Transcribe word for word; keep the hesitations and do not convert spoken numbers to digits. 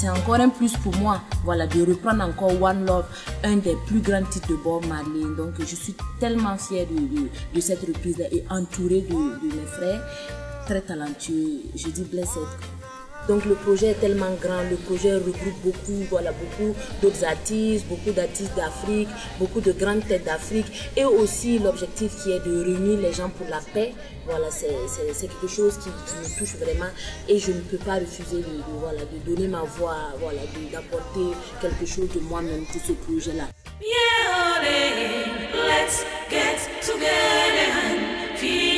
c'est encore un plus pour moi, voilà, de reprendre encore One Love, un des plus grands titres de Bob Marley. Donc je suis tellement fière de, de, de cette reprise-là et entourée de, de mes frères très talentueux. Je dis blessed. Donc le projet est tellement grand, le projet regroupe beaucoup, voilà, beaucoup d'autres artistes, beaucoup d'artistes d'Afrique, beaucoup de grandes têtes d'Afrique, et aussi l'objectif qui est de réunir les gens pour la paix. Voilà, c'est quelque chose qui, qui me touche vraiment et je ne peux pas refuser de, de, voilà, de donner ma voix, voilà, d'apporter quelque chose de moi-même pour ce projet-là. Yeah, let's get together and feel